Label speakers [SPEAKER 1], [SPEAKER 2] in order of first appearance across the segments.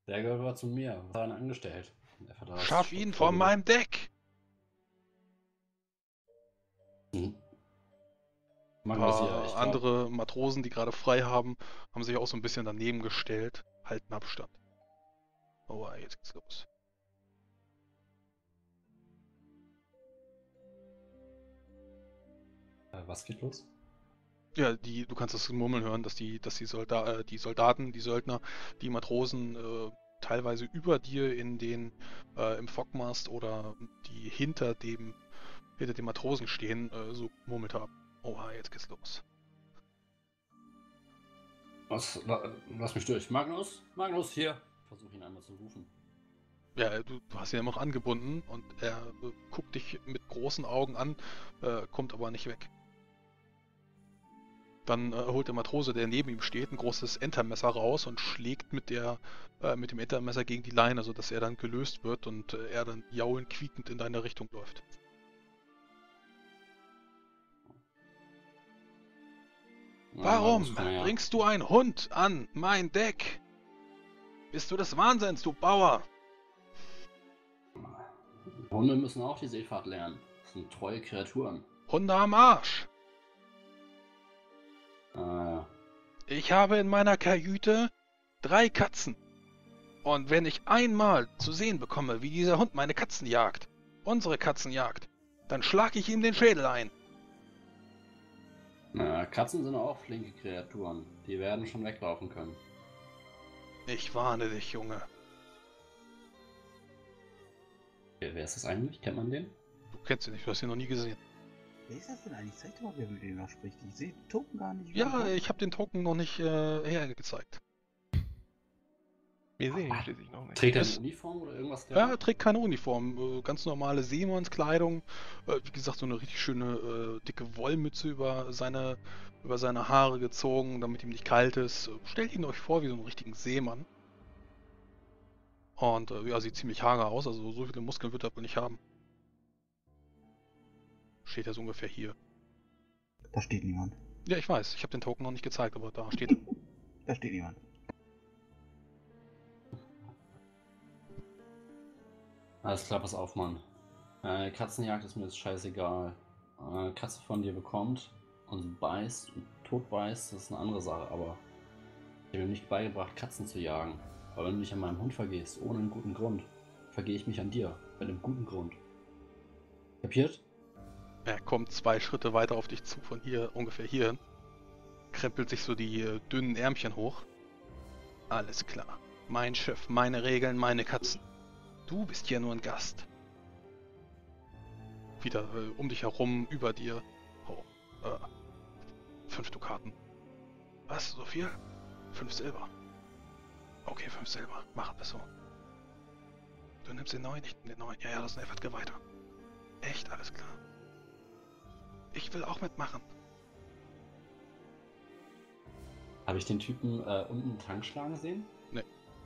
[SPEAKER 1] Der gehört zu mir. Was hat er denn angestellt? Der Vertrag ist
[SPEAKER 2] Schaff ihn
[SPEAKER 1] voll
[SPEAKER 2] von
[SPEAKER 1] genug.
[SPEAKER 2] meinem Deck!
[SPEAKER 1] Hm.
[SPEAKER 2] Ein
[SPEAKER 1] Magnus hier,
[SPEAKER 2] paar
[SPEAKER 1] ich glaube.
[SPEAKER 2] andere Matrosen, die gerade frei haben, haben sich auch so ein bisschen daneben gestellt. Halten Abstand. Oh, jetzt geht's los.
[SPEAKER 1] Was geht los?
[SPEAKER 2] Ja, du kannst das Murmeln hören, dass die Soldaten, die Söldner, die Matrosen teilweise über dir im Fockmast oder die hinter dem Matrosen stehen, so gemurmelt haben. Oha, jetzt geht's los.
[SPEAKER 1] Lass mich durch. Magnus? Magnus, hier. Ich versuche ihn einmal zu rufen.
[SPEAKER 2] Ja, du hast ihn immer noch angebunden und er guckt dich mit großen Augen an, kommt aber nicht weg. Dann holt der Matrose, der neben ihm steht, ein großes Entermesser raus und schlägt mit dem Entermesser gegen die Leine, sodass er dann gelöst wird und er dann jaulend, quiekend in deine Richtung läuft.
[SPEAKER 1] Na, Magnus,
[SPEAKER 2] Warum
[SPEAKER 1] komm her.
[SPEAKER 2] bringst du einen Hund an mein Deck? Bist du des Wahnsinns, du Bauer?
[SPEAKER 1] Hunde müssen auch die Seefahrt lernen. Das sind treue Kreaturen.
[SPEAKER 2] Hunde am Arsch!
[SPEAKER 1] Ja.
[SPEAKER 2] Ich habe in meiner Kajüte 3 Katzen. Und wenn ich einmal zu sehen bekomme, wie dieser Hund meine Katzen jagt, unsere Katzen jagt, dann schlag ich ihm den Schädel ein.
[SPEAKER 1] Na, Katzen sind auch flinke Kreaturen. Die werden schon weglaufen können.
[SPEAKER 2] Ich warne dich, Junge.
[SPEAKER 1] Wer ist das eigentlich? Kennt man den?
[SPEAKER 2] Du kennst ihn nicht, du hast ihn noch nie gesehen.
[SPEAKER 3] Wer ist das denn eigentlich? Zeig doch mal, wer mit dem da spricht. Ich sehe den Token gar nicht.
[SPEAKER 2] Ja, ich habe den Token noch nicht hergezeigt.
[SPEAKER 4] Wir sehen ihn schließlich noch nicht.
[SPEAKER 1] Trägt er eine
[SPEAKER 2] Ist-
[SPEAKER 1] Uniform oder irgendwas?
[SPEAKER 2] Ja, er trägt keine Uniform, ganz normale Seemannskleidung. Wie gesagt, so eine richtig schöne dicke Wollmütze über seine Haare gezogen, damit ihm nicht kalt ist. Stellt ihn euch vor wie so einen richtigen Seemann. Und ja, sieht ziemlich hager aus, also so viele Muskeln wird er wohl nicht haben. Steht er so ungefähr hier.
[SPEAKER 3] Da steht niemand.
[SPEAKER 2] Ja, ich weiß, ich habe den Token noch nicht gezeigt, aber da steht er.
[SPEAKER 3] Da steht niemand.
[SPEAKER 1] Alles klar, pass auf, Mann. Katzenjagd ist mir jetzt scheißegal. Katze von dir bekommt und beißt und tot beißt, das ist eine andere Sache, aber ich habe mir nicht beigebracht, Katzen zu jagen. Aber wenn du dich an meinem Hund vergehst, ohne einen guten Grund, vergehe ich mich an dir, mit einem guten Grund. Kapiert?
[SPEAKER 2] Er kommt 2 Schritte weiter auf dich zu, von hier, ungefähr hierhin. Krempelt sich so die dünnen Ärmchen hoch. Alles klar. Mein Schiff, meine Regeln, meine Katzen. Du bist hier nur ein Gast. Wieder um dich herum, über dir. Oh, 5 Dukaten. Was, so viel? 5 Silber. Okay, 5 Silber. Machen wir so. Du nimmst den neuen, ich nehm den neuen. Ja, das ist einfach weiter. Echt, alles klar. Ich will auch mitmachen.
[SPEAKER 1] Habe ich den Typen unten einen Tank schlagen sehen?
[SPEAKER 2] Nee.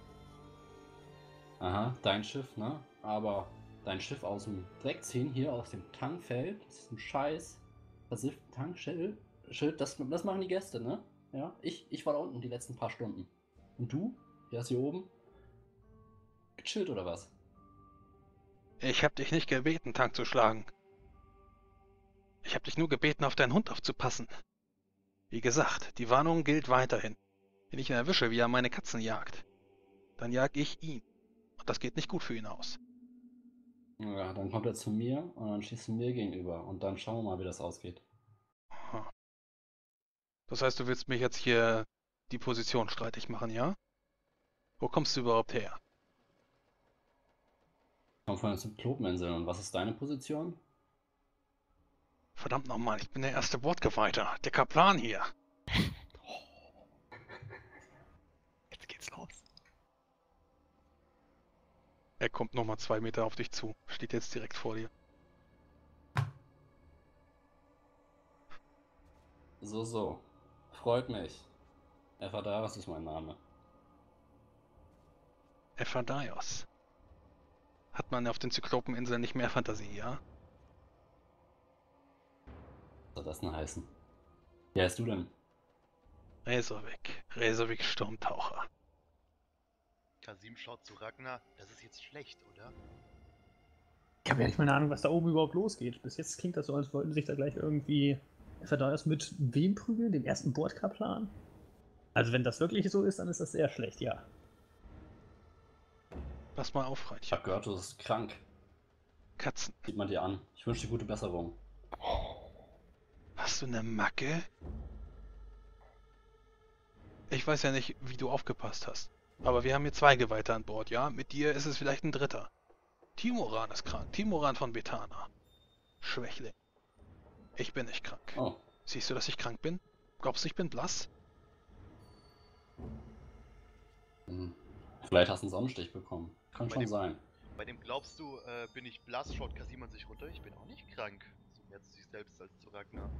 [SPEAKER 1] Aha, dein Schiff, ne? Aber dein Schiff aus dem Dreck ziehen, hier aus dem Tankfeld, das ist ein scheiß versifften Tankschild, das machen die Gäste, ne? Ja, ich war da unten die letzten paar Stunden. Und du? Der ist hier oben? Gechillt oder was?
[SPEAKER 2] Ich hab dich nicht gebeten, Tank zu schlagen. Ich hab dich nur gebeten, auf deinen Hund aufzupassen. Wie gesagt, die Warnung gilt weiterhin. Wenn ich ihn erwische, wie er meine Katzen jagt, dann jag ich ihn. Und das geht nicht gut für ihn aus.
[SPEAKER 1] Ja, dann kommt er zu mir und dann schießt er mir gegenüber. Und dann schauen wir mal, wie das ausgeht.
[SPEAKER 2] Aha. Das heißt, du willst mir jetzt hier die Position streitig machen, ja? Wo kommst du überhaupt her?
[SPEAKER 1] Ich komme von den Zyklopeninseln. Und was ist deine Position?
[SPEAKER 2] Verdammt nochmal, ich bin der erste Wortgeweihte. Der Kaplan hier.
[SPEAKER 4] Jetzt geht's los.
[SPEAKER 2] Er kommt nochmal 2 Meter auf dich zu. Steht jetzt direkt vor dir.
[SPEAKER 1] So. Freut mich. Evadaris ist mein Name.
[SPEAKER 2] Ephadaios. Hat man auf den Zyklopeninseln nicht mehr Fantasie, ja?
[SPEAKER 1] Was soll das denn heißen? Wie heißt du denn?
[SPEAKER 2] Reservik. Reservik Sturmtaucher.
[SPEAKER 5] Kasim schaut zu Ragnar. Das ist jetzt schlecht, oder?
[SPEAKER 6] Ich habe ja nicht mal eine Ahnung, was da oben überhaupt losgeht. Bis jetzt klingt das so, als wollten sich da gleich irgendwie Thaddeus mit wem prügeln? Dem ersten Bordkaplan? Also wenn das wirklich so ist, dann ist das sehr schlecht, ja.
[SPEAKER 2] Pass mal auf,
[SPEAKER 1] Ich
[SPEAKER 2] Freundchen.
[SPEAKER 1] hab gehört, du bist krank.
[SPEAKER 2] Katzen.
[SPEAKER 1] Sieht man dir an. Ich wünsche dir gute Besserung.
[SPEAKER 2] Hast du eine Macke? Ich weiß ja nicht, wie du aufgepasst hast. Aber wir haben hier 2 Geweihte an Bord, ja? Mit dir ist es vielleicht ein 3. Timoran ist krank. Timoran von Betana. Schwächling. Ich bin nicht krank.
[SPEAKER 1] Oh,
[SPEAKER 2] Siehst du, dass ich krank bin? Glaubst du, ich bin blass?
[SPEAKER 1] vielleicht hast du einen Sonnenstich bekommen. Kann
[SPEAKER 5] Bei
[SPEAKER 1] schon
[SPEAKER 5] dem-
[SPEAKER 1] sein.
[SPEAKER 5] Bei dem glaubst du, bin ich blass, schaut Kasim an sich runter. Ich bin auch nicht krank. So mehr zu sich selbst als zu Ragnar.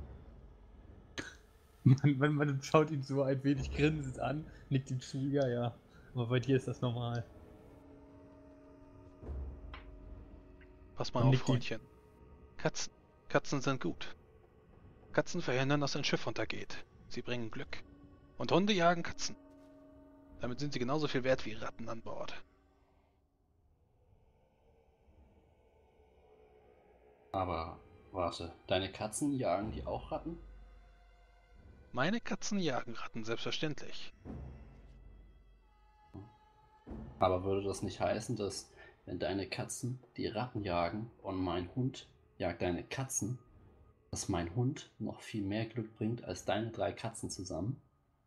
[SPEAKER 6] Man schaut ihn so ein wenig grinsend an, nickt ihm zu, ja, ja. Aber bei dir ist das normal.
[SPEAKER 2] Pass mal
[SPEAKER 6] Und
[SPEAKER 2] auf,
[SPEAKER 6] nickt ihm.
[SPEAKER 2] Freundchen. Katzen. Katzen sind gut. Katzen verhindern, dass ein Schiff untergeht. Sie bringen Glück. Und Hunde jagen Katzen. Damit sind sie genauso viel wert wie Ratten an Bord.
[SPEAKER 1] Aber warte, deine Katzen jagen die auch Ratten?
[SPEAKER 2] Meine Katzen jagen Ratten, selbstverständlich.
[SPEAKER 1] Aber würde das nicht heißen, dass wenn deine Katzen die Ratten jagen und mein Hund jagt deine Katzen, dass mein Hund noch viel mehr Glück bringt als deine 3 Katzen zusammen?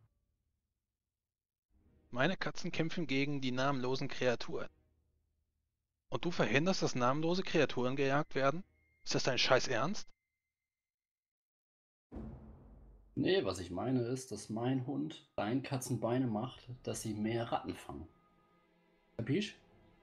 [SPEAKER 2] Meine Katzen kämpfen gegen die namenlosen Kreaturen. Und du verhinderst, dass namenlose Kreaturen gejagt werden? Ist das dein Scheiß Ernst?
[SPEAKER 1] Nee, was ich meine ist, dass mein Hund deinen Katzen Beine macht, dass sie mehr Ratten fangen. Kapisch?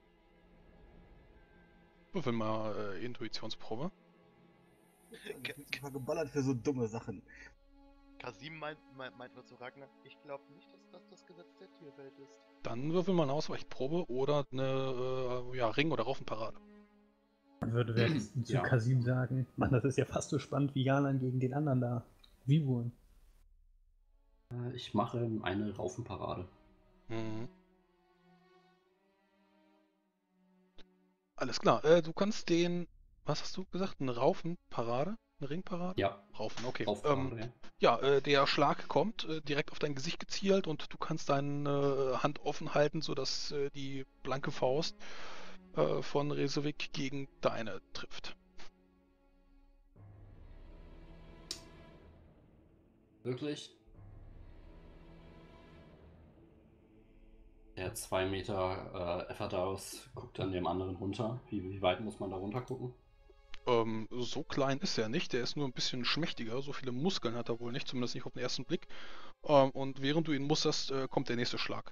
[SPEAKER 2] Würfel mal Intuitionsprobe.
[SPEAKER 3] Ich bin super geballert für so dumme Sachen.
[SPEAKER 5] Kasim meint nur zu Ragnar, ich glaube nicht, dass das das Gesetz der Tierwelt ist.
[SPEAKER 2] Dann würfel mal eine Ausweichprobe oder eine Ring- oder Raufenparade.
[SPEAKER 6] Man würde währenddessen zu
[SPEAKER 1] Ja.
[SPEAKER 6] Kasim sagen, Mann, das ist ja fast so spannend wie Jalan gegen den anderen da. Vivuren.
[SPEAKER 1] Ich mache eine Raufenparade.
[SPEAKER 2] Mhm. Alles klar, du kannst den, was hast du gesagt, eine Raufenparade? Eine Ringparade?
[SPEAKER 1] Ja,
[SPEAKER 2] Raufen, okay.
[SPEAKER 1] Raufenparade, ja.
[SPEAKER 2] Ja, der Schlag kommt direkt auf dein Gesicht gezielt und du kannst deine Hand offen halten, sodass die blanke Faust von Rezovic gegen deine trifft.
[SPEAKER 1] Wirklich? Der 2 Meter Efferdhaus guckt dann dem anderen runter. Wie weit muss man da runter gucken?
[SPEAKER 2] So klein ist er nicht, der ist nur ein bisschen schmächtiger, so viele Muskeln hat er wohl nicht, zumindest nicht auf den ersten Blick. Und während du ihn musterst, kommt der nächste Schlag.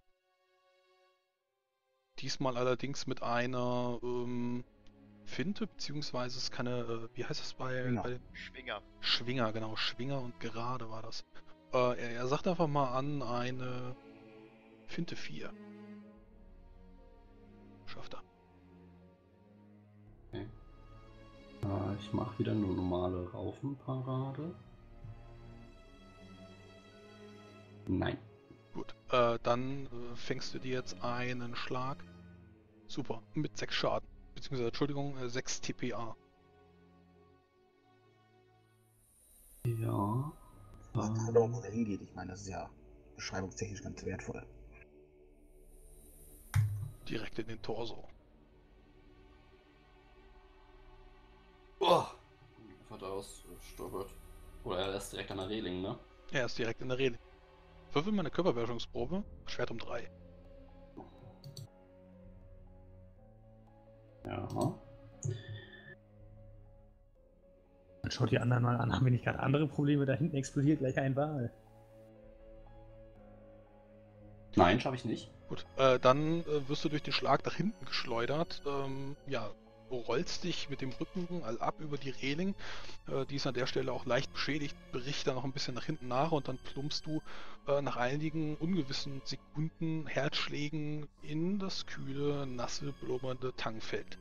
[SPEAKER 2] Diesmal allerdings mit einer Finte, beziehungsweise es kann wie heißt das bei den
[SPEAKER 5] Schwinger.
[SPEAKER 2] Schwinger, genau, Schwinger und gerade war das. Er sagt einfach mal an eine Finte 4. Schafft er.
[SPEAKER 1] Okay. Ich mache wieder eine normale Raufenparade. Nein.
[SPEAKER 2] Gut, dann fängst du dir jetzt einen Schlag. Super, mit 6 Schaden. Beziehungsweise, Entschuldigung, 6 TPA.
[SPEAKER 1] Ja.
[SPEAKER 3] Warte doch, wo der hingeht. Ich meine, das ist ja beschreibungstechnisch ganz wertvoll.
[SPEAKER 2] Direkt in den Torso.
[SPEAKER 1] Oh! Efferdhaus stolpert. Oder er lässt direkt an der Reling, ne?
[SPEAKER 2] Er ist direkt in der Rede. Würfel mal eine Körperbeherrschungsprobe. Schwert um 3.
[SPEAKER 1] Ja.
[SPEAKER 6] Man schaut die anderen mal an, haben wir nicht gerade andere Probleme? Da hinten explodiert gleich ein Wal.
[SPEAKER 1] Nein, schaffe ich nicht.
[SPEAKER 2] Gut, dann wirst du durch den Schlag nach hinten geschleudert. Ja, rollst dich mit dem Rücken ab über die Reling. Die ist an der Stelle auch leicht beschädigt, bricht dann noch ein bisschen nach hinten nach und dann plumpst du nach einigen ungewissen Sekunden Herzschlägen in das kühle, nasse, blubbernde Tangfeld.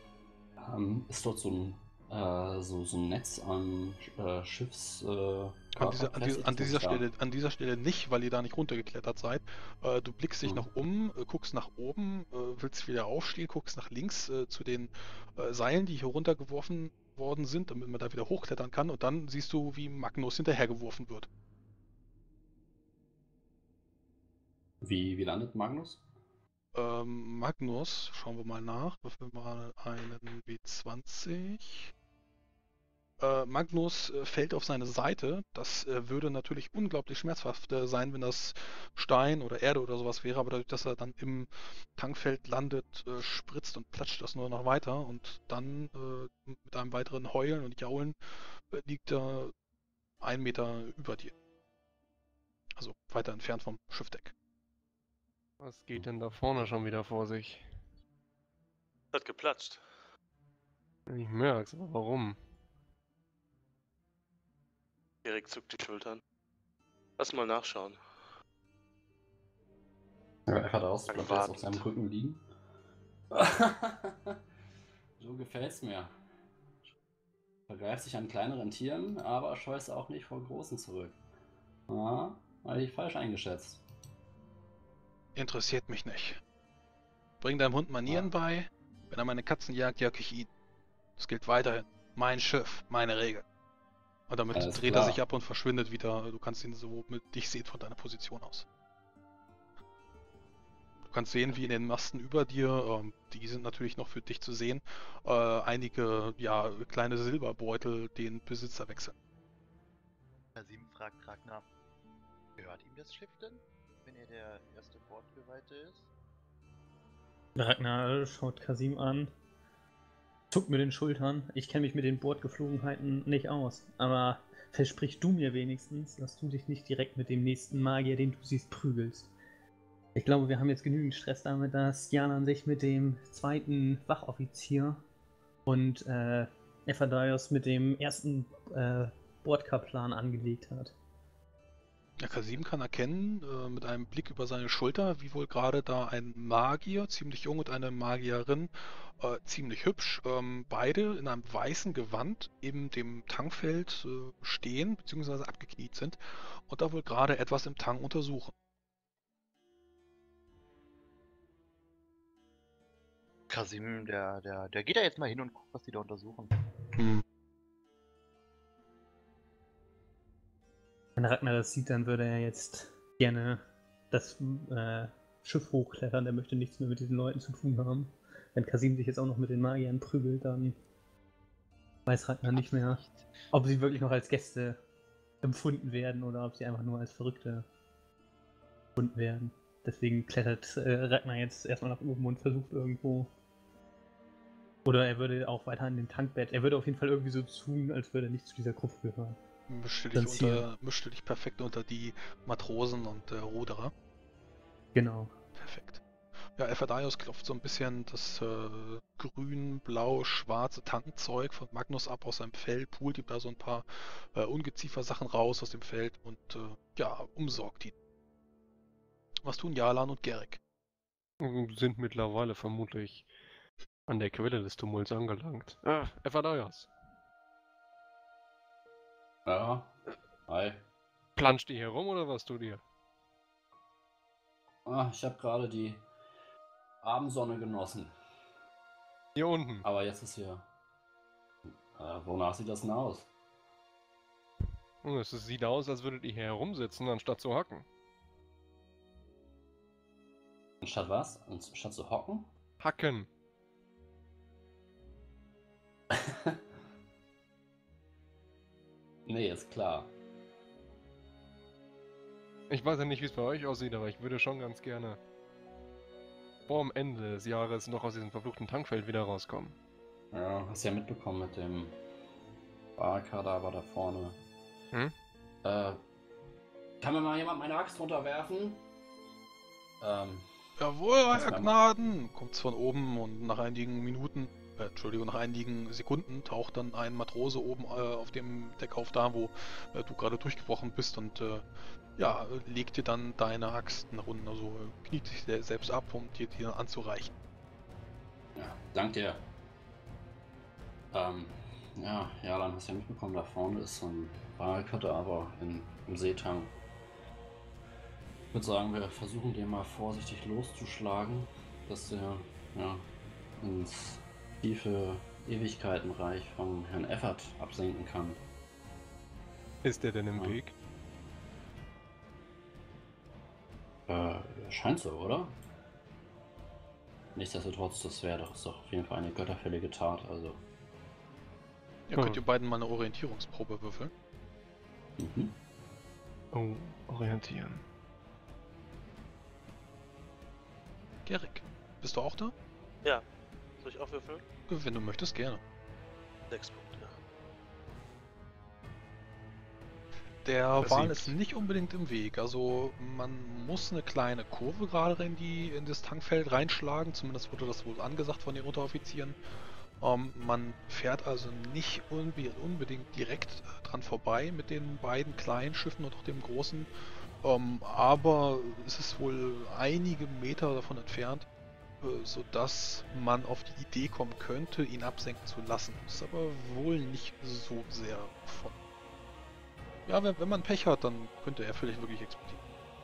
[SPEAKER 1] Ist dort so ein Netz an
[SPEAKER 2] An dieser Stelle nicht, weil ihr da nicht runtergeklettert seid. Du blickst dich nach guckst nach oben, willst wieder aufstehen, guckst nach links zu den Seilen, die hier runtergeworfen worden sind, damit man da wieder hochklettern kann, und dann siehst du, wie Magnus hinterhergeworfen wird.
[SPEAKER 1] Wie landet Magnus?
[SPEAKER 2] Magnus, schauen wir mal nach, würfeln wir mal einen W20. Magnus fällt auf seine Seite. Das würde natürlich unglaublich schmerzhaft sein, wenn das Stein oder Erde oder sowas wäre, aber dadurch, dass er dann im Tankfeld landet, spritzt und platscht das nur noch weiter, und dann mit einem weiteren Heulen und Jaulen liegt er 1 Meter über dir. Also weiter entfernt vom Schiffdeck.
[SPEAKER 4] Was geht denn da vorne schon wieder vor sich?
[SPEAKER 7] Hat geplatscht.
[SPEAKER 4] Ich merk's, aber warum?
[SPEAKER 7] Erik zuckt die Schultern. Lass mal nachschauen.
[SPEAKER 1] Ja, er hat aus, bleibt jetzt auf seinem Rücken liegen. So gefällt's mir. Vergreift sich an kleineren Tieren, aber scheußt auch nicht vor großen zurück. Ja, habe ich falsch eingeschätzt.
[SPEAKER 2] Interessiert mich nicht. Bring deinem Hund Manieren bei. Wenn er meine Katzen jagt, jag ich ihn. Das gilt weiterhin. Mein Schiff, meine Regel. Und damit dreht er sich ab und verschwindet wieder. Du kannst ihn so mit dich sehen von deiner Position aus. Du kannst sehen, wie in den Masten über dir, die sind natürlich noch für dich zu sehen, einige kleine Silberbeutel den Besitzer wechseln.
[SPEAKER 5] Kasim fragt Ragnar, gehört ihm das Schiff denn, wenn er der erste Bordgeweihte ist?
[SPEAKER 6] Ragnar schaut Kasim an, zuckt mit den Schultern. Ich kenne mich mit den Bordgeflogenheiten nicht aus, aber versprich du mir wenigstens, dass du dich nicht direkt mit dem nächsten Magier, den du siehst, prügelst. Ich glaube, wir haben jetzt genügend Stress damit, dass Jalan sich mit dem zweiten Wachoffizier und Ephadaios mit dem ersten Bordkaplan angelegt hat.
[SPEAKER 2] Ja, Kasim kann erkennen, mit einem Blick über seine Schulter, wie wohl gerade da ein Magier, ziemlich jung, und eine Magierin, ziemlich hübsch, beide in einem weißen Gewand in dem Tankfeld stehen, beziehungsweise abgekniet sind und da wohl gerade etwas im Tank untersuchen.
[SPEAKER 5] Kasim, der geht da jetzt mal hin und guckt, was die da untersuchen.
[SPEAKER 6] Wenn Ragnar das sieht, dann würde er jetzt gerne das Schiff hochklettern. Er möchte nichts mehr mit diesen Leuten zu tun haben. Wenn Kasim sich jetzt auch noch mit den Magiern prügelt, dann weiß Ragnar nicht mehr, ob sie wirklich noch als Gäste empfunden werden oder ob sie einfach nur als Verrückte empfunden werden. Deswegen klettert Ragnar jetzt erstmal nach oben und versucht irgendwo. Oder er würde auch weiter an dem Tankbett. Er würde auf jeden Fall irgendwie so tun, als würde er nicht zu dieser Gruppe gehören.
[SPEAKER 2] Mischte dich perfekt unter die Matrosen und Ruderer.
[SPEAKER 6] Genau.
[SPEAKER 2] Perfekt. Ja, Ephadaios klopft so ein bisschen das grün-blau-schwarze Tankenzeug von Magnus ab aus seinem Fell, pult ihm da so ein paar Ungeziefer-Sachen raus aus dem Feld und umsorgt ihn. Was tun Jalan und Gerik?
[SPEAKER 4] Sind mittlerweile vermutlich an der Quelle des Tumults angelangt. Ephadaios.
[SPEAKER 1] Ja, hi.
[SPEAKER 4] Planscht ihr hier rum oder was tut ihr?
[SPEAKER 1] Ich habe gerade die Abendsonne genossen.
[SPEAKER 4] Hier unten.
[SPEAKER 1] Aber jetzt ist hier... wonach sieht das denn aus?
[SPEAKER 4] Es sieht aus, als würdet ihr hier herumsitzen, anstatt zu hocken.
[SPEAKER 1] Anstatt was? Anstatt zu hocken?
[SPEAKER 4] Hacken.
[SPEAKER 1] Nee, ist klar.
[SPEAKER 4] Ich weiß ja nicht, wie es bei euch aussieht, aber ich würde schon ganz gerne vor dem Ende des Jahres noch aus diesem verfluchten Tankfeld wieder rauskommen.
[SPEAKER 1] Ja, hast ja mitbekommen mit dem Barkadaver da vorne. Kann mir mal jemand meine Axt runterwerfen?
[SPEAKER 2] Jawohl, euer Gnaden! Kommt's von oben, und nach einigen nach einigen Sekunden taucht dann ein Matrose oben auf dem Deck auf, da wo du gerade durchgebrochen bist, und legt dir dann deine Axt nach unten, also kniet sich selbst ab, um dir die dann anzureichen.
[SPEAKER 1] Ja, dank dir. Ja, dann hast du ja mitbekommen, da vorne ist so ein Walkadaver im Seetang. Ich würde sagen, wir versuchen den mal vorsichtig loszuschlagen, dass der ja, ins tiefe Ewigkeitenreich vom Herrn Effert absenken kann.
[SPEAKER 4] Ist der denn im
[SPEAKER 1] Ja.
[SPEAKER 4] Weg?
[SPEAKER 1] Scheint so, oder? Nichtsdestotrotz, das wäre doch auf jeden Fall eine götterfällige Tat, also.
[SPEAKER 2] Ja, könnt ihr beiden mal eine Orientierungsprobe würfeln?
[SPEAKER 1] Mhm.
[SPEAKER 4] Oh, orientieren.
[SPEAKER 2] Gerik, bist du auch da?
[SPEAKER 7] Soll ich auch würfeln?
[SPEAKER 2] Wenn du möchtest, gerne.
[SPEAKER 7] 6 Punkte.
[SPEAKER 2] Der
[SPEAKER 4] Das
[SPEAKER 2] Wal
[SPEAKER 4] sieht-
[SPEAKER 2] ist nicht unbedingt im Weg. Also man muss eine kleine Kurve gerade in das Tankfeld reinschlagen. Zumindest wurde das wohl angesagt von den Unteroffizieren. Man fährt also nicht unbedingt direkt dran vorbei mit den beiden kleinen Schiffen und auch dem großen. Aber es ist wohl einige Meter davon entfernt, sodass man auf die Idee kommen könnte, ihn absenken zu lassen. Ist aber wohl nicht so sehr von. Ja, wenn man Pech hat, dann könnte er vielleicht wirklich explodieren.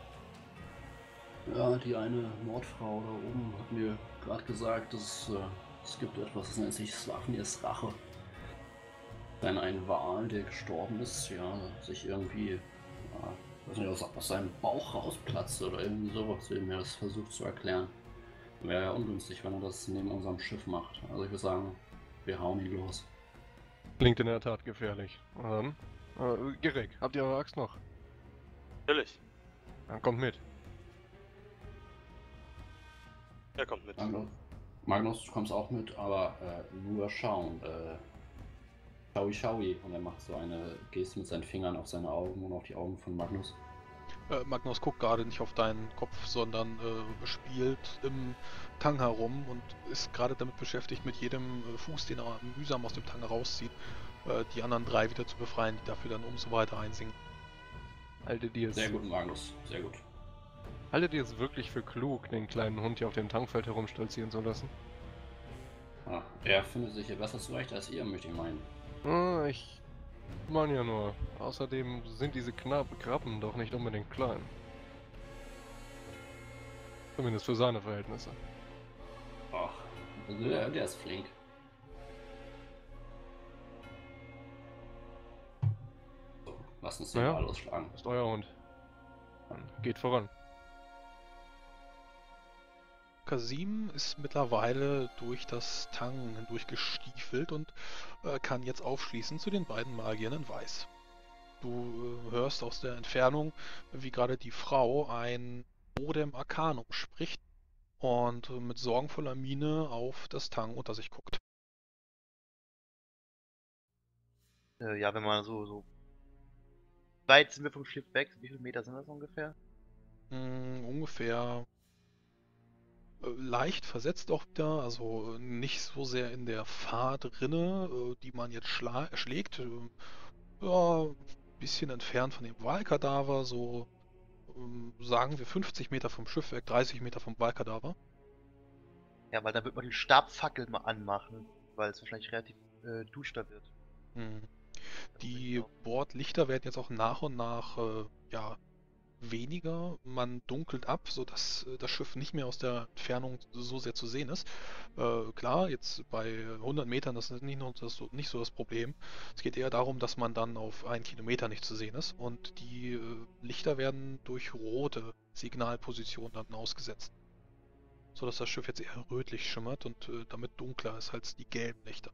[SPEAKER 1] Ja, die eine Mordfrau da oben hat mir gerade gesagt, dass es gibt etwas, das nennt sich Swafnirs Rache. Wenn ein Wal, der gestorben ist, ja, sich irgendwie, ja, weiß nicht, aus seinem Bauch rausplatzt oder irgendwie sowas, wie mir das versucht zu erklären. Wäre ja ungünstig, wenn er das neben unserem Schiff macht. Also ich würde sagen, wir hauen ihn los.
[SPEAKER 4] Klingt in der Tat gefährlich. Gerek, habt ihr eure Axt noch?
[SPEAKER 7] Natürlich.
[SPEAKER 4] Dann kommt mit.
[SPEAKER 7] Er kommt mit.
[SPEAKER 1] Magnus, du kommst auch mit, aber nur schauen. Schaui, schaui. Und er macht so eine Geste mit seinen Fingern auf seine Augen und auf die Augen von Magnus.
[SPEAKER 2] Magnus guckt gerade nicht auf deinen Kopf, sondern spielt im Tang herum und ist gerade damit beschäftigt, mit jedem Fuß, den er mühsam aus dem Tang rauszieht, die anderen 3 wieder zu befreien, die dafür dann umso weiter einsinken.
[SPEAKER 4] Haltet ihr
[SPEAKER 1] Sehr
[SPEAKER 4] es,
[SPEAKER 1] gut, Magnus. Sehr gut.
[SPEAKER 4] haltet ihr es wirklich für klug, den kleinen Hund hier auf dem Tankfeld herumstolzieren zu lassen?
[SPEAKER 1] Ja, er findet sich hier besser zurecht als ihr, möchte ich meinen.
[SPEAKER 4] Ich meine ja nur. Außerdem sind diese Krabben doch nicht unbedingt klein. Zumindest für seine Verhältnisse.
[SPEAKER 1] Ach, der ist flink. So, lasst uns den
[SPEAKER 4] Naja.
[SPEAKER 1] Ball losschlagen.
[SPEAKER 4] Ist euer Hund. Dann geht voran.
[SPEAKER 2] Kasim ist mittlerweile durch das Tang hindurch gestiefelt und kann jetzt aufschließen zu den beiden Magiern in Weiß. Du hörst aus der Entfernung, wie gerade die Frau ein Odem Arcanum spricht und mit sorgenvoller Miene auf das Tang unter sich guckt.
[SPEAKER 5] Ja, wenn man so weit sind wir vom Schiff weg? Wie viele Meter sind das ungefähr?
[SPEAKER 2] Ungefähr leicht versetzt auch wieder, also nicht so sehr in der Fahrt drinne, die man jetzt schlägt. Ja, bisschen entfernt von dem Walkadaver, so sagen wir 50 Meter vom Schiff weg, 30 Meter vom Walkadaver.
[SPEAKER 5] Ja, weil dann wird man die Stabfackel mal anmachen, weil es wahrscheinlich relativ duster wird.
[SPEAKER 2] Hm.
[SPEAKER 5] Das
[SPEAKER 2] Die
[SPEAKER 5] ist auch-
[SPEAKER 2] Bordlichter werden jetzt auch nach und nach ja, weniger. Man dunkelt ab, sodass das Schiff nicht mehr aus der Entfernung so sehr zu sehen ist. Klar, jetzt bei 100 Metern, das ist nicht so das Problem. Es geht eher darum, dass man dann auf 1 Kilometer nicht zu sehen ist. Und die Lichter werden durch rote Signalpositionen dann ausgesetzt. Sodass das Schiff jetzt eher rötlich schimmert und damit dunkler ist als die gelben Lichter.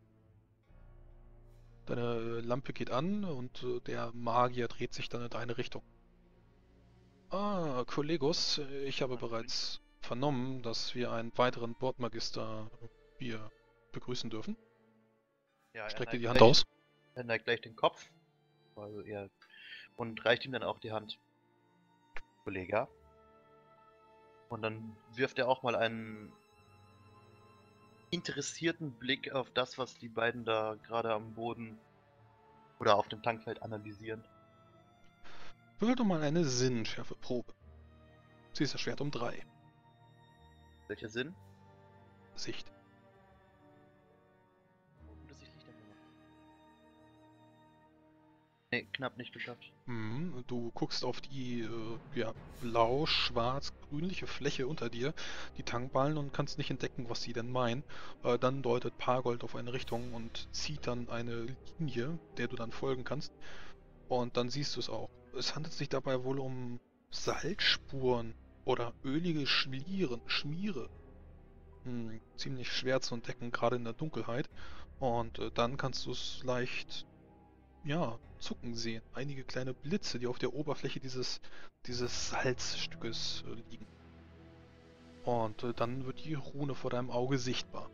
[SPEAKER 2] Deine Lampe geht an und der Magier dreht sich dann in deine Richtung. Ah, Kollegos, ich habe bereits vernommen, dass wir einen weiteren Bordmagister hier begrüßen dürfen.
[SPEAKER 5] Ja,
[SPEAKER 2] Streckt dir die Hand aus.
[SPEAKER 5] Er neigt gleich den Kopf. Also er, und reicht ihm dann auch die Hand. Kollege. Und dann wirft er auch mal einen interessierten Blick auf das, was die beiden da gerade am Boden oder auf dem Tankfeld analysieren.
[SPEAKER 2] Würfel doch mal eine Sinnschärfe-Probe. Ziehst das Schwert um 3.
[SPEAKER 5] Welcher Sinn?
[SPEAKER 2] Sicht.
[SPEAKER 5] Oh, gut, dass ich Licht angemacht habe. Nee, knapp nicht geschafft.
[SPEAKER 2] Du guckst auf die ja, blau-schwarz-grünliche Fläche unter dir, die Tankballen, und kannst nicht entdecken, was sie denn meinen. Dann deutet Pargold auf eine Richtung und zieht dann eine Linie, der du dann folgen kannst. Und dann siehst du es auch. Es handelt sich dabei wohl um Salzspuren oder ölige Schmiere. Ziemlich schwer zu entdecken, gerade in der Dunkelheit. Und dann kannst du es leicht, ja, zucken sehen. Einige kleine Blitze, die auf der Oberfläche dieses Salzstückes liegen. Und dann wird die Rune vor deinem Auge sichtbar.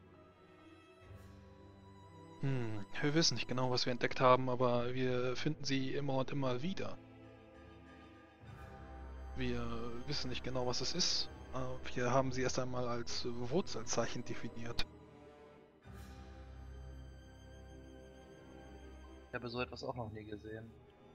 [SPEAKER 2] Wir wissen nicht genau, was wir entdeckt haben, aber wir finden sie immer und immer wieder. Wir wissen nicht genau, was es ist. Wir haben sie erst einmal als Wurzelzeichen definiert.
[SPEAKER 5] Ich habe so etwas auch noch nie gesehen.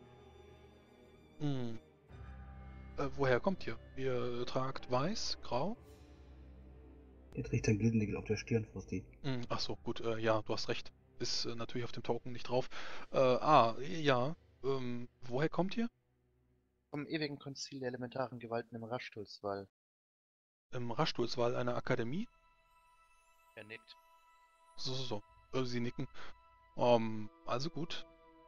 [SPEAKER 2] Woher kommt ihr? Ihr tragt weiß, grau?
[SPEAKER 3] Ihr trägt ein Gildennägel auf der Stirn, Frosty.
[SPEAKER 2] Ach so, gut, ja, du hast recht. Ist natürlich auf dem Token nicht drauf. Ja. Woher kommt ihr?
[SPEAKER 5] Vom ewigen Konzil der elementaren Gewalten im Raschdulswall.
[SPEAKER 2] Im Raschdulswall einer Akademie?
[SPEAKER 5] Er nickt.
[SPEAKER 2] So. Sie nicken. Also gut.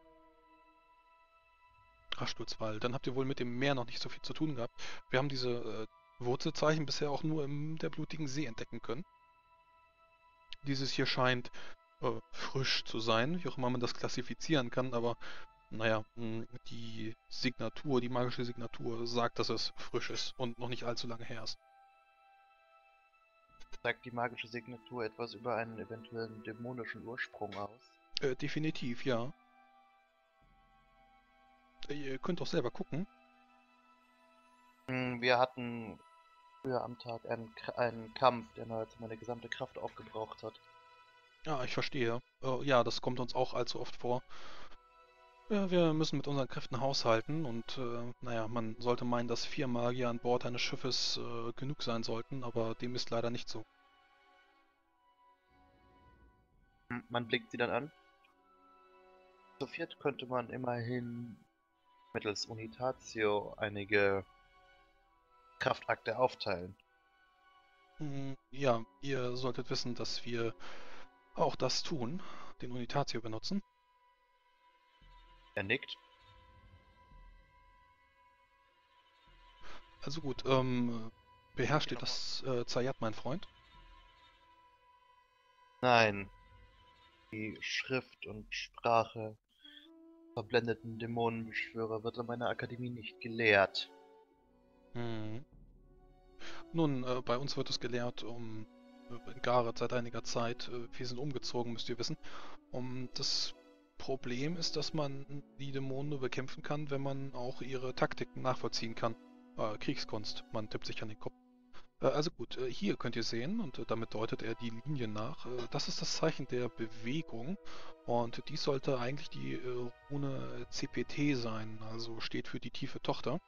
[SPEAKER 2] Raschdulswall. Dann habt ihr wohl mit dem Meer noch nicht so viel zu tun gehabt. Wir haben diese Wurzelzeichen bisher auch nur in der blutigen See entdecken können. Dieses hier scheint frisch zu sein, wie auch immer man das klassifizieren kann, aber naja, die Signatur, die magische Signatur sagt, dass es frisch ist und noch nicht allzu lange her ist.
[SPEAKER 5] Sagt die magische Signatur etwas über einen eventuellen dämonischen Ursprung aus?
[SPEAKER 2] Definitiv, ja. Ihr könnt doch selber gucken.
[SPEAKER 5] Wir hatten früher am Tag einen Kampf, der nahezu meine gesamte Kraft aufgebraucht hat.
[SPEAKER 2] Ja, ich verstehe. Ja, das kommt uns auch allzu oft vor. Ja, wir müssen mit unseren Kräften haushalten und naja, man sollte meinen, dass 4 Magier an Bord eines Schiffes genug sein sollten, aber dem ist leider nicht so.
[SPEAKER 5] Man blickt sie dann an. Zu viert könnte man immerhin mittels Unitatio einige Kraftakte aufteilen.
[SPEAKER 2] Ja, ihr solltet wissen, dass wir auch das tun, den Unitatio benutzen.
[SPEAKER 5] Er nickt.
[SPEAKER 2] Also gut, beherrscht ihr das Zayat, mein Freund?
[SPEAKER 5] Nein. Die Schrift und Sprache verblendeten Dämonenbeschwörer wird an meiner Akademie nicht gelehrt.
[SPEAKER 2] Nun, bei uns wird es gelehrt in Gareth seit einiger Zeit. Wir sind umgezogen, müsst ihr wissen. Das Problem ist, dass man die Dämonen nur bekämpfen kann, wenn man auch ihre Taktiken nachvollziehen kann. Kriegskunst, man tippt sich an den Kopf. Also gut, hier könnt ihr sehen, und damit deutet er die Linien nach. Das ist das Zeichen der Bewegung, und dies sollte eigentlich die Rune CPT sein, also steht für die tiefe Tochter.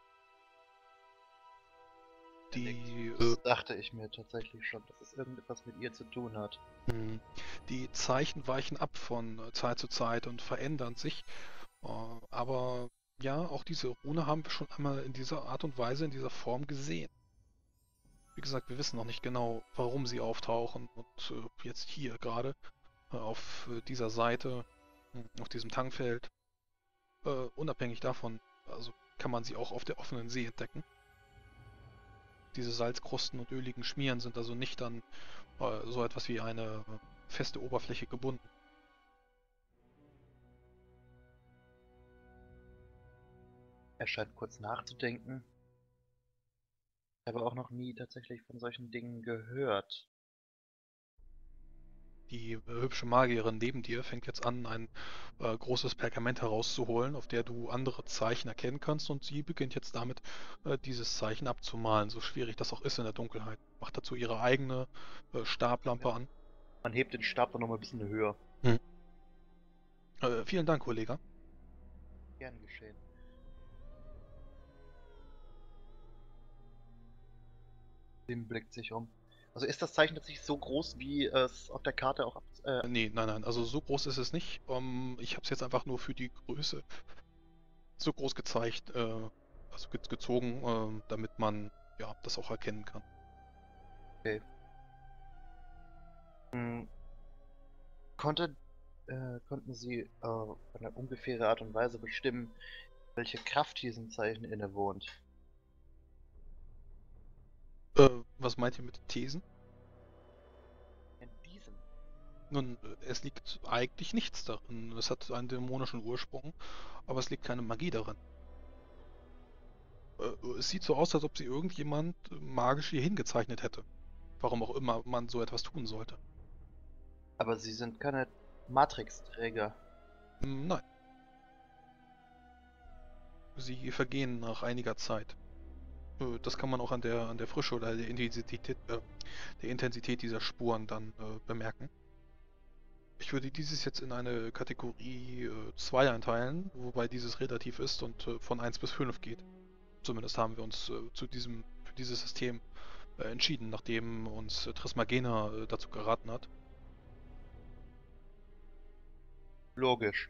[SPEAKER 5] Das dachte ich mir tatsächlich schon, dass es irgendetwas mit ihr zu tun hat.
[SPEAKER 2] Die Zeichen weichen ab von Zeit zu Zeit und verändern sich. Aber ja, auch diese Rune haben wir schon einmal in dieser Art und Weise, in dieser Form gesehen. Wie gesagt, wir wissen noch nicht genau, warum sie auftauchen. Und jetzt hier gerade auf dieser Seite, auf diesem Tankfeld, unabhängig davon, also kann man sie auch auf der offenen See entdecken. Diese Salzkrusten und öligen Schmieren sind also nicht an so etwas wie eine feste Oberfläche gebunden.
[SPEAKER 5] Er scheint kurz nachzudenken. Ich habe auch noch nie tatsächlich von solchen Dingen gehört.
[SPEAKER 2] Die hübsche Magierin neben dir fängt jetzt an, ein großes Pergament herauszuholen, auf der du andere Zeichen erkennen kannst, und sie beginnt jetzt damit, dieses Zeichen abzumalen, so schwierig das auch ist in der Dunkelheit. Macht dazu ihre eigene Stablampe an.
[SPEAKER 5] Man hebt den Stab dann nochmal ein bisschen höher.
[SPEAKER 2] Vielen Dank, Kollege.
[SPEAKER 5] Gern geschehen. Sim blickt sich um. Also ist das Zeichen tatsächlich so groß, wie es auf der Karte auch
[SPEAKER 2] Nee, nein, also so groß ist es nicht. Ich habe es jetzt einfach nur für die Größe so groß gezeigt, also gezogen, damit man ja das auch erkennen kann.
[SPEAKER 5] Hm, konnten Sie auf eine ungefähre Art und Weise bestimmen, welche Kraft diesem Zeichen innewohnt?
[SPEAKER 2] Was meint ihr mit Thesen?
[SPEAKER 5] In diesem?
[SPEAKER 2] Nun, es liegt eigentlich nichts darin. Es hat einen dämonischen Ursprung, aber es liegt keine Magie darin. Es sieht so aus, als ob sie irgendjemand magisch hier hingezeichnet hätte. Warum auch immer man so etwas tun sollte.
[SPEAKER 5] Aber Sie sind keine Matrix-Träger.
[SPEAKER 2] Nein. Sie vergehen nach einiger Zeit. Das kann man auch an der Frische oder der Intensität dieser Spuren dann bemerken. Ich würde dieses jetzt in eine Kategorie 2 einteilen, wobei dieses relativ ist und von 1 bis 5 geht. Zumindest haben wir uns für dieses System entschieden, nachdem uns Trismagena dazu geraten hat.
[SPEAKER 5] Logisch.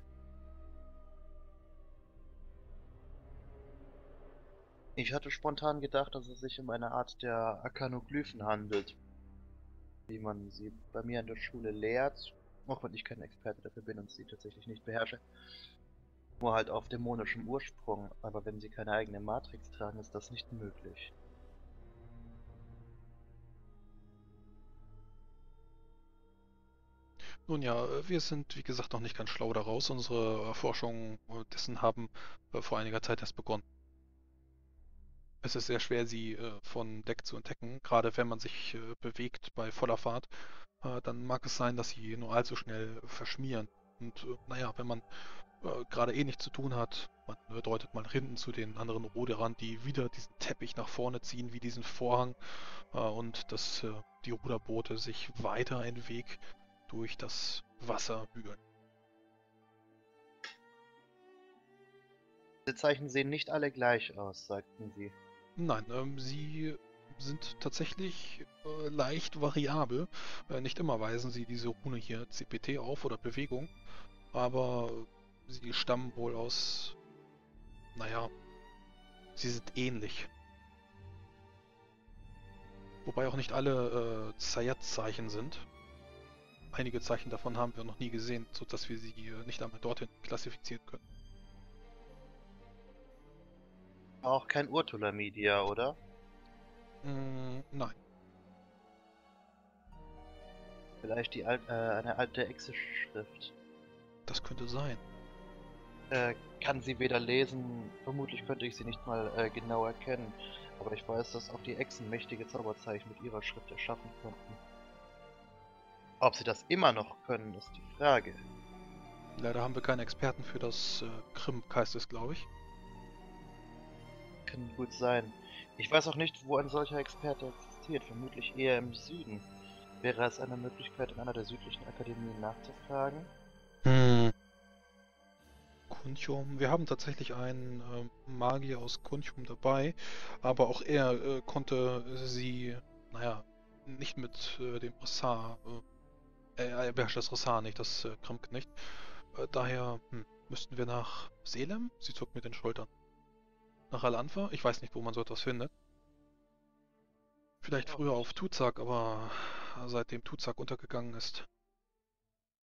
[SPEAKER 5] Ich hatte spontan gedacht, dass es sich um eine Art der Arkanoglyphen handelt, wie man sie bei mir in der Schule lehrt, auch wenn ich kein Experte dafür bin und sie tatsächlich nicht beherrsche. Nur halt auf dämonischem Ursprung, aber wenn sie keine eigene Matrix tragen, ist das nicht möglich.
[SPEAKER 2] Nun ja, wir sind wie gesagt noch nicht ganz schlau daraus. Unsere Erforschungen dessen haben vor einiger Zeit erst begonnen. Es ist sehr schwer, sie von Deck zu entdecken, gerade wenn man sich bewegt bei voller Fahrt. Dann mag es sein, dass sie nur allzu schnell verschmieren. Und naja, wenn man gerade eh nichts zu tun hat, man deutet mal hinten zu den anderen Ruderern, die wieder diesen Teppich nach vorne ziehen, wie diesen Vorhang, und dass die Ruderboote sich weiter einen Weg durch das Wasser wühlen.
[SPEAKER 5] Diese Zeichen sehen nicht alle gleich aus, sagten sie.
[SPEAKER 2] Nein, sie sind tatsächlich leicht variabel. Nicht immer weisen sie diese Rune hier CPT auf oder Bewegung, aber sie stammen wohl aus, naja, sie sind ähnlich. Wobei auch nicht alle Zayat-Zeichen sind. Einige Zeichen davon haben wir noch nie gesehen, sodass wir sie nicht einmal dorthin klassifizieren können.
[SPEAKER 5] Auch kein Urtula-Media, oder?
[SPEAKER 2] Nein.
[SPEAKER 5] Vielleicht eine alte Exe-Schrift.
[SPEAKER 2] Das könnte sein.
[SPEAKER 5] Kann sie weder lesen, vermutlich könnte ich sie nicht mal genau erkennen. Aber ich weiß, dass auch die Echsen mächtige Zauberzeichen mit ihrer Schrift erschaffen konnten. Ob sie das immer noch können, ist die Frage.
[SPEAKER 2] Leider haben wir keinen Experten für das Krim, heißt es, glaube ich.
[SPEAKER 5] Kann gut sein. Ich weiß auch nicht, wo ein solcher Experte existiert. Vermutlich eher im Süden. Wäre es eine Möglichkeit, in einer der südlichen Akademien nachzufragen?
[SPEAKER 2] Kuntium. Wir haben tatsächlich einen Magier aus Kuntium dabei, aber auch er konnte sie, naja, nicht mit dem Ressar, er beherrscht das Ressar nicht, das Krimk nicht. Daher müssten wir nach Selem? Sie zuckt mit den Schultern. Nach Al-Anfa? Ich weiß nicht, wo man so etwas findet. Vielleicht früher auf Tuzak, aber seitdem Tuzak untergegangen ist,